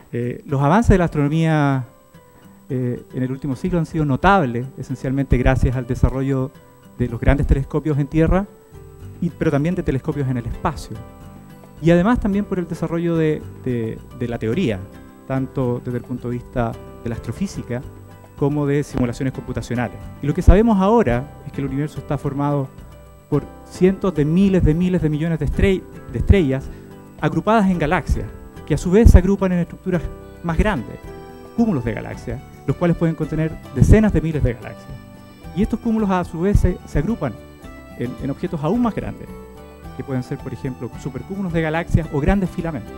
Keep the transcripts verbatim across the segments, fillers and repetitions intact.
Eh, los avances de la astronomía eh, en el último siglo han sido notables, esencialmente gracias al desarrollo de los grandes telescopios en tierra, y, pero también de telescopios en el espacio. Y además también por el desarrollo de, de, de la teoría, tanto desde el punto de vista de la astrofísica como de simulaciones computacionales. Y lo que sabemos ahora es que el universo está formado por cientos de miles de miles de millones de, estrell de estrellas agrupadas en galaxias, que a su vez se agrupan en estructuras más grandes, cúmulos de galaxias, los cuales pueden contener decenas de miles de galaxias. Y estos cúmulos a su vez se, se agrupan en, en objetos aún más grandes, que pueden ser, por ejemplo, supercúmulos de galaxias o grandes filamentos.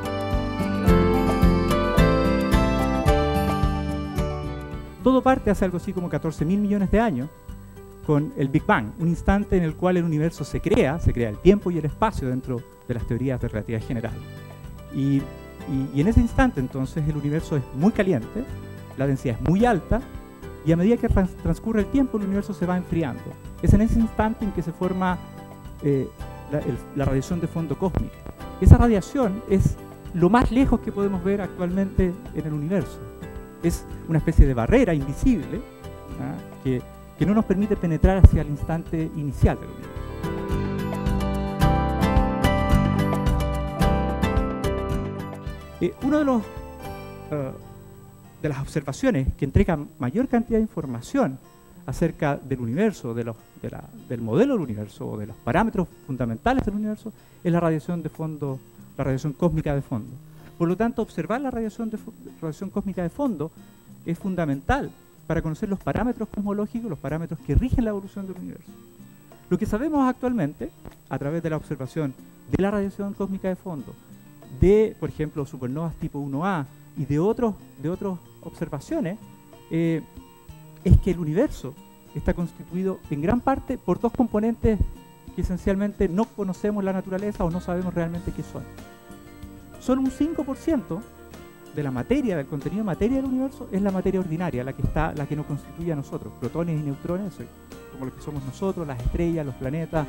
Todo parte hace algo así como catorce mil millones de años con el Big Bang, un instante en el cual el universo se crea, se crea el tiempo y el espacio dentro de las teorías de relatividad general. Y, y, y en ese instante entonces el universo es muy caliente, la densidad es muy alta, y a medida que trans transcurre el tiempo el universo se va enfriando. Es en ese instante en que se forma eh, la, el, la radiación de fondo cósmica. Esa radiación es lo más lejos que podemos ver actualmente en el universo. Es una especie de barrera invisible, ¿ah? que, que no nos permite penetrar hacia el instante inicial del universo. Eh, uno de los uh, de las observaciones que entrega mayor cantidad de información acerca del universo, de los, de la, del modelo del universo o de los parámetros fundamentales del universo es la radiación de fondo, la radiación cósmica de fondo. Por lo tanto, observar la radiación, de radiación cósmica de fondo es fundamental para conocer los parámetros cosmológicos, los parámetros que rigen la evolución del universo. Lo que sabemos actualmente, a través de la observación de la radiación cósmica de fondo, de, por ejemplo, supernovas tipo uno A y de otros de otras observaciones, eh, es que el universo está constituido en gran parte por dos componentes que esencialmente no conocemos la naturaleza o no sabemos realmente qué son. Solo un cinco por ciento de la materia, del contenido de materia del universo, es la materia ordinaria, la que está, la que nos constituye a nosotros, protones y neutrones, como lo que somos nosotros, las estrellas, los planetas.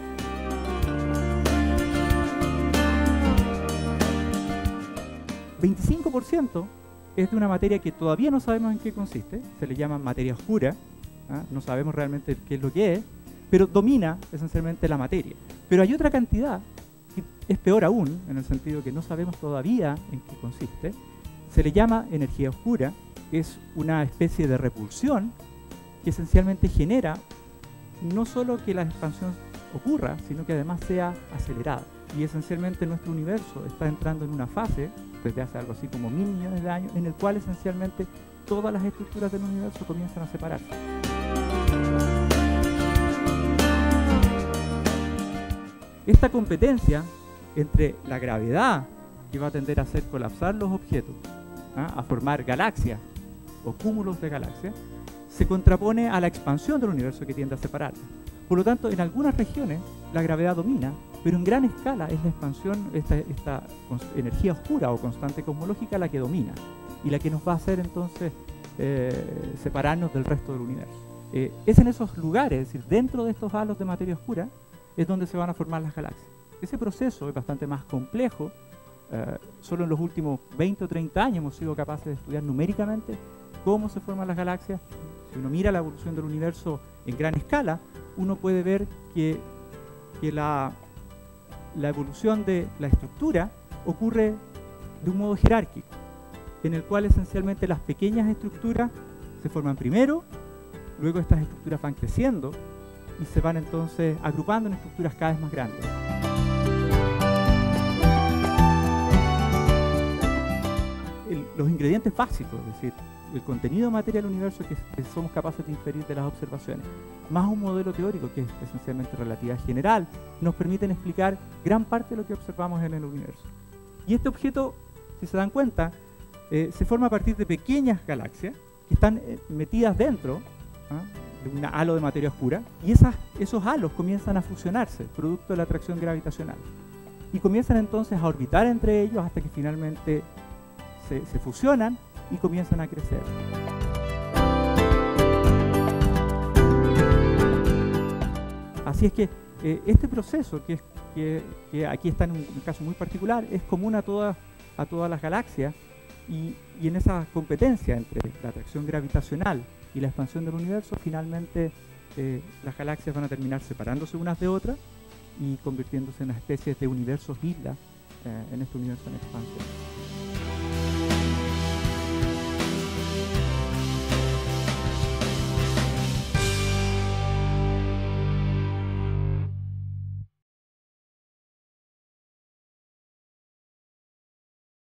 veinticinco por ciento es de una materia que todavía no sabemos en qué consiste, se le llama materia oscura, ¿ah? No sabemos realmente qué es lo que es, pero domina esencialmente la materia. Pero hay otra cantidad que es peor aún, en el sentido que no sabemos todavía en qué consiste, se le llama energía oscura, es una especie de repulsión que esencialmente genera no solo que la expansión ocurra, sino que además sea acelerada. Y esencialmente nuestro universo está entrando en una fase, desde hace algo así como mil millones de años, en el cual esencialmente todas las estructuras del universo comienzan a separarse. Esta competencia entre la gravedad, que va a tender a hacer colapsar los objetos, ¿ah? a formar galaxias o cúmulos de galaxias, se contrapone a la expansión del universo que tiende a separarlas. Por lo tanto, en algunas regiones la gravedad domina, pero en gran escala es la expansión, esta, esta energía oscura o constante cosmológica la que domina y la que nos va a hacer entonces eh, separarnos del resto del universo. Eh, es en esos lugares, es decir, dentro de estos halos de materia oscura, es donde se van a formar las galaxias. Ese proceso es bastante más complejo. Uh, solo en los últimos veinte o treinta años hemos sido capaces de estudiar numéricamente cómo se forman las galaxias. Si uno mira la evolución del universo en gran escala, uno puede ver que, que la, la evolución de la estructura ocurre de un modo jerárquico, en el cual esencialmente las pequeñas estructuras se forman primero, luego estas estructuras van creciendo y se van entonces agrupando en estructuras cada vez más grandes. El, los ingredientes básicos, es decir, el contenido de materia del universo que, que somos capaces de inferir de las observaciones, más un modelo teórico que es esencialmente relatividad general, nos permiten explicar gran parte de lo que observamos en el universo. Y este objeto, si se dan cuenta, eh, se forma a partir de pequeñas galaxias que están eh, metidas dentro, ¿ah? de un halo de materia oscura, y esas, esos halos comienzan a fusionarse, producto de la atracción gravitacional. Y comienzan entonces a orbitar entre ellos hasta que finalmente se, se fusionan y comienzan a crecer. Así es que eh, este proceso, que, es, que, que aquí está en un, un caso muy particular, es común a todas, a todas las galaxias, Y, y en esa competencia entre la atracción gravitacional y la expansión del universo, finalmente eh, las galaxias van a terminar separándose unas de otras y convirtiéndose en una especie de universos islas eh, en este universo en expansión.